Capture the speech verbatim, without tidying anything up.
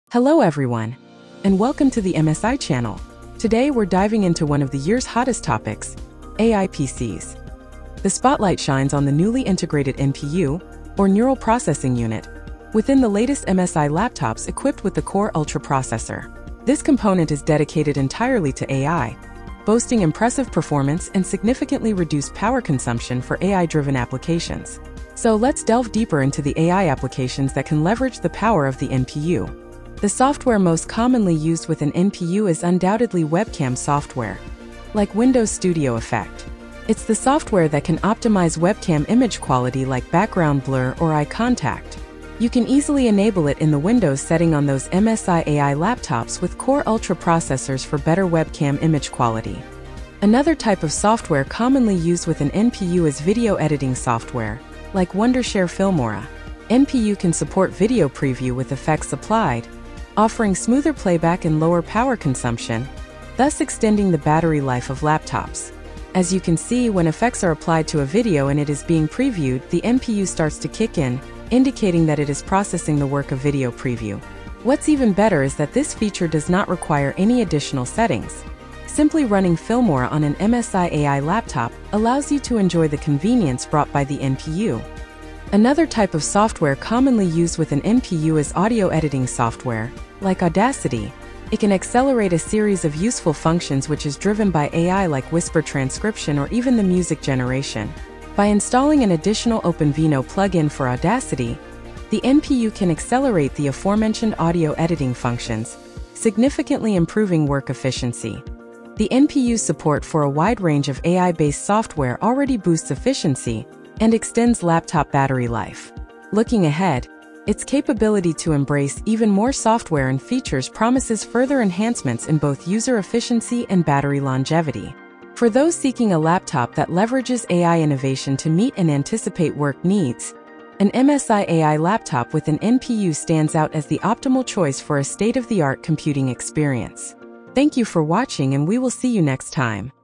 Hello everyone, and welcome to the M S I channel. Today we're diving into one of the year's hottest topics, A I P Cs. The spotlight shines on the newly integrated N P U, or Neural Processing Unit, within the latest M S I laptops equipped with the Core Ultra processor. This component is dedicated entirely to A I, boasting impressive performance and significantly reduced power consumption for A I-driven applications. So let's delve deeper into the A I applications that can leverage the power of the N P U. The software most commonly used with an N P U is undoubtedly webcam software, like Windows Studio Effect. It's the software that can optimize webcam image quality like background blur or eye contact. You can easily enable it in the Windows setting on those M S I A I laptops with Core Ultra processors for better webcam image quality. Another type of software commonly used with an N P U is video editing software, like Wondershare Filmora. N P U can support video preview with effects applied, offering smoother playback and lower power consumption, thus extending the battery life of laptops. As you can see, when effects are applied to a video and it is being previewed, the N P U starts to kick in, indicating that it is processing the work of video preview. What's even better is that this feature does not require any additional settings. Simply running Filmora on an M S I A I laptop allows you to enjoy the convenience brought by the N P U. Another type of software commonly used with an N P U is audio editing software, like Audacity. It can accelerate a series of useful functions which is driven by A I like whisper transcription or even the music generation. By installing an additional OpenVino plugin for Audacity, the N P U can accelerate the aforementioned audio editing functions, significantly improving work efficiency. The N P U's support for a wide range of A I-based software already boosts efficiency and extends laptop battery life. Looking ahead, its capability to embrace even more software and features promises further enhancements in both user efficiency and battery longevity. For those seeking a laptop that leverages A I innovation to meet and anticipate work needs, an M S I A I laptop with an N P U stands out as the optimal choice for a state-of-the-art computing experience. Thank you for watching, and we will see you next time.